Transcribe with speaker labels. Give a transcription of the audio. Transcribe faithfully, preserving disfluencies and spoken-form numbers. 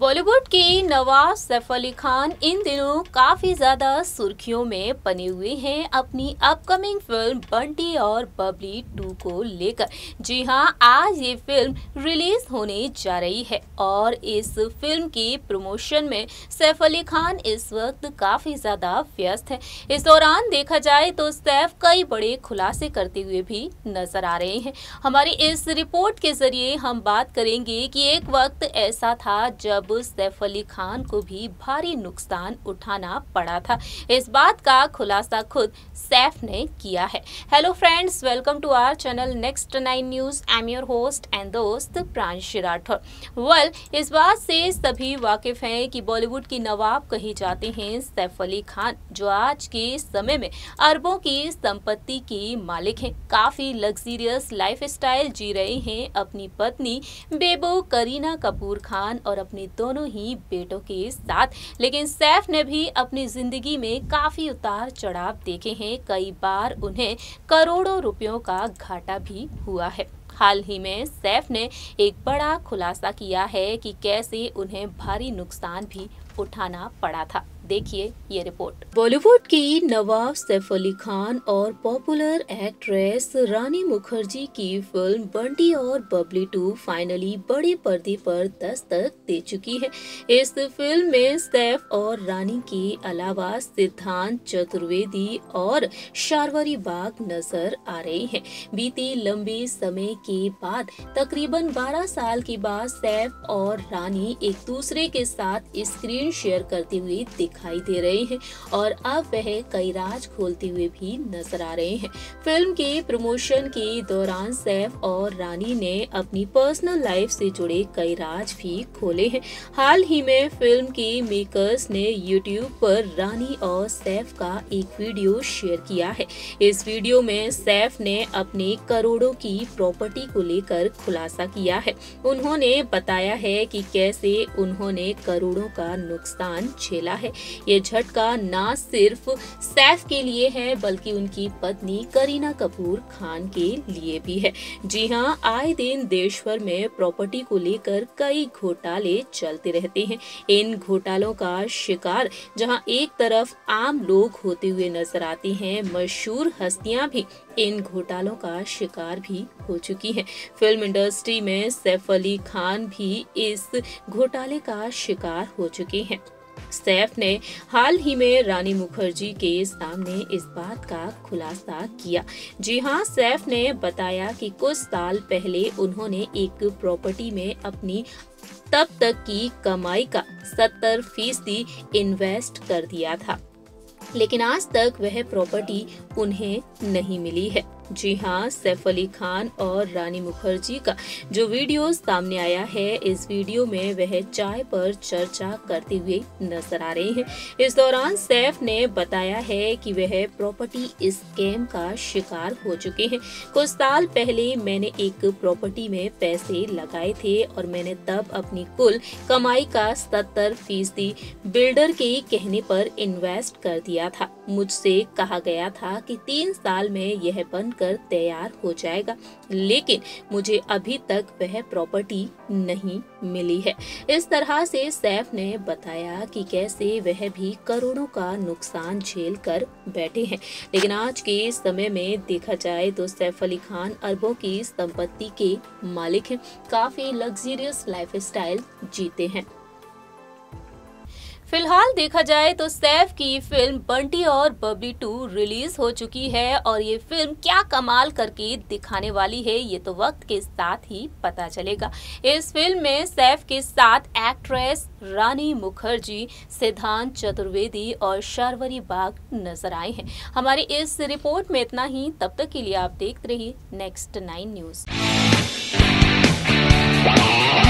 Speaker 1: बॉलीवुड की नवाब सैफ अली खान इन दिनों काफी ज्यादा सुर्खियों में बने हुए हैं अपनी अपकमिंग फिल्म बंटी और बबली टू को लेकर। जी हां, आज ये फिल्म रिलीज होने जा रही है और इस फिल्म की प्रमोशन में सैफ अली खान इस वक्त काफी ज्यादा व्यस्त है। इस दौरान देखा जाए तो सैफ कई बड़े खुलासे करते हुए भी नजर आ रहे हैं। हमारी इस रिपोर्ट के जरिए हम बात करेंगे कि एक वक्त ऐसा था जब सैफ अली खान को भी भारी नुकसान उठाना पड़ा था। इस बात का खुलासा खुद सैफ ने किया है। Hello friends, welcome to our channel next nine news. I am your host and दोस्त प्रांशी राठौर। वेल, इस बात से सभी वाकिफ हैं कि बॉलीवुड की नवाब कहे जाते हैं सैफ अली खान, जो आज के समय में अरबों की संपत्ति के मालिक हैं। काफी लग्जरियस लाइफस्टाइल जी रहे हैं अपनी पत्नी बेबो करीना कपूर खान और अपने दोनों ही बेटों के साथ। लेकिन सैफ ने भी अपनी जिंदगी में काफी उतार चढ़ाव देखे हैं। कई बार उन्हें करोड़ों रुपयों का घाटा भी हुआ है। हाल ही में सैफ ने एक बड़ा खुलासा किया है कि कैसे उन्हें भारी नुकसान भी उठाना पड़ा था। देखिए ये रिपोर्ट। बॉलीवुड की नवाब सैफ अली खान और पॉपुलर एक्ट्रेस रानी मुखर्जी की फिल्म बंटी और बबली टू फाइनली बड़े पर्दे पर दस्तक दे चुकी है। इस फिल्म में सैफ और रानी के अलावा सिद्धांत चतुर्वेदी और शार्वरी बाग नजर आ रहे हैं। बीते लंबे समय के बाद तकरीबन बारह साल के बाद सैफ और रानी एक दूसरे के साथ स्क्रीन शेयर करते हुए दिखाई दे रहे हैं और अब वह कई राज खोलते हुए भी नजर आ रहे हैं। फिल्म के प्रमोशन के दौरान सैफ और रानी ने अपनी पर्सनल लाइफ से जुड़े कई राज भी खोले हैं। हाल ही में फिल्म के मेकर्स ने यूट्यूब पर रानी और सैफ का एक वीडियो शेयर किया है। इस वीडियो में सैफ ने अपने करोड़ों की प्रॉपर्टी को लेकर खुलासा किया है। उन्होंने बताया है कि कैसे उन्होंने करोड़ों का नुकसान झेला है। ये झटका ना सिर्फ सैफ के लिए है बल्कि उनकी पत्नी करीना कपूर खान के लिए भी है। जी हां, आए दिन देश भर में प्रॉपर्टी को लेकर कई घोटाले चलते रहते हैं। इन घोटालों का शिकार जहां एक तरफ आम लोग होते हुए नजर आते हैं, मशहूर हस्तियां भी इन घोटालों का शिकार भी हो चुकी हैं। फिल्म इंडस्ट्री में सैफ अली खान भी इस घोटाले का शिकार हो चुके हैं। सैफ ने हाल ही में रानी मुखर्जी के सामने इस बात का खुलासा किया। जी हां, सैफ ने बताया कि कुछ साल पहले उन्होंने एक प्रॉपर्टी में अपनी तब तक की कमाई का सत्तर फीसदी इन्वेस्ट कर दिया था, लेकिन आज तक वह प्रॉपर्टी उन्हें नहीं मिली है। जी हां, सैफ अली खान और रानी मुखर्जी का जो वीडियो सामने आया है, इस वीडियो में वह चाय पर चर्चा करते हुए नजर आ रहे हैं। इस दौरान सैफ ने बताया है कि वह प्रॉपर्टी स्कैम का शिकार हो चुके हैं। कुछ साल पहले मैंने एक प्रॉपर्टी में पैसे लगाए थे और मैंने तब अपनी कुल कमाई का सत्तर फीसदी बिल्डर के कहने पर इन्वेस्ट कर दिया था। मुझसे कहा गया था कि तीन साल में यह बन कर तैयार हो जाएगा, लेकिन मुझे अभी तक वह प्रॉपर्टी नहीं मिली है। इस तरह से सैफ ने बताया कि कैसे वह भी करोड़ों का नुकसान झेल कर बैठे हैं। लेकिन आज के समय में देखा जाए तो सैफ अली खान अरबों की संपत्ति के मालिक हैं, काफी लग्जरियस लाइफस्टाइल जीते हैं। फिलहाल देखा जाए तो सैफ की फिल्म बंटी और बबली टू रिलीज हो चुकी है और ये फिल्म क्या कमाल करके दिखाने वाली है ये तो वक्त के साथ ही पता चलेगा। इस फिल्म में सैफ के साथ एक्ट्रेस रानी मुखर्जी, सिद्धांत चतुर्वेदी और शार्वरी बाग नजर आए हैं। हमारी इस रिपोर्ट में इतना ही। तब तक के लिए आप देखते रहिए नेक्स्ट नाइन न्यूज।